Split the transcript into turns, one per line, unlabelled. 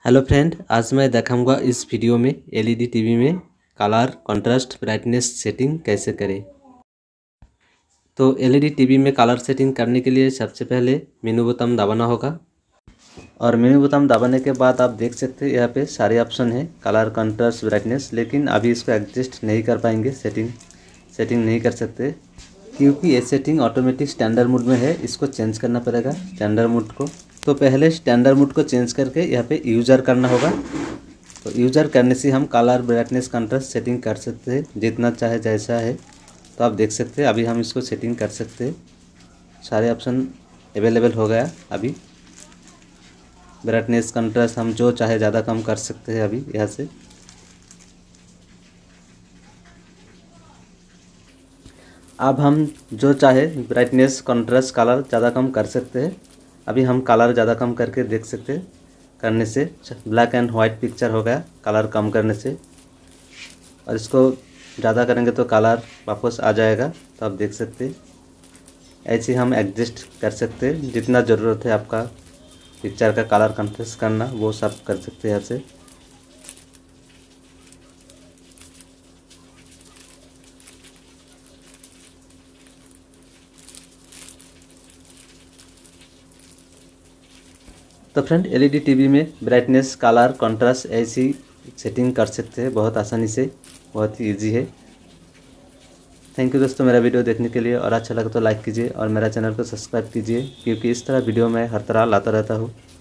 Hello friend, आज मैं दिखाऊंगा इस वीडियो में एलईडी टीवी में कलर कंट्रास्ट ब्राइटनेस सेटिंग कैसे करें। तो एलईडी टीवी में कलर सेटिंग करने के लिए सबसे पहले मेनू बटन दबाना होगा और मेनू बटन दबाने के बाद आप देख सकते हैं यहाँ पे सारे ऑप्शन है कलर कंट्रास्ट ब्राइटनेस। लेकिन अभी इसको एडजस्ट नहीं कर पाएंगे, सेटिंग नहीं कर सकते क्योंकि ये सेटिंग ऑटोमेटिक स्टैंडर्ड मोड में है। इसको चेंज करना पड़ेगा स्टैंडर्ड मोड को। तो पहले स्टैंडर्ड मोड को चेंज करके यहाँ पे यूज़र करना होगा। तो यूज़र करने से हम कलर ब्राइटनेस कंट्रास्ट सेटिंग कर सकते हैं जितना चाहे जैसा है। तो आप देख सकते हैं अभी हम इसको सेटिंग कर सकते हैं। सारे ऑप्शन अवेलेबल हो गया। अभी ब्राइटनेस कंट्रास्ट हम जो चाहे ज़्यादा कम कर सकते हैं अभी यहाँ से। अब हम जो चाहे ब्राइटनेस कंट्रास्ट कलर ज़्यादा कम कर सकते हैं। अभी हम कलर ज़्यादा कम करके देख सकते हैं। करने से ब्लैक एंड वाइट पिक्चर हो गया कलर कम करने से, और इसको ज़्यादा करेंगे तो कलर वापस आ जाएगा। तो आप देख सकते हैं ऐसे हम एडजस्ट कर सकते हैं। जितना ज़रूरत है आपका पिक्चर का कलर कंट्रास्ट करना वो सब कर सकते हैं यहाँ से। तो फ्रेंड एलईडी टीवी में ब्राइटनेस कलर कंट्रास्ट ऐसी सेटिंग कर सकते हैं बहुत आसानी से, बहुत ही ईजी है। थैंक यू दोस्तों मेरा वीडियो देखने के लिए, और अच्छा लगे तो लाइक कीजिए और मेरा चैनल को सब्सक्राइब कीजिए क्योंकि इस तरह वीडियो मैं हर तरह लाता रहता हूँ।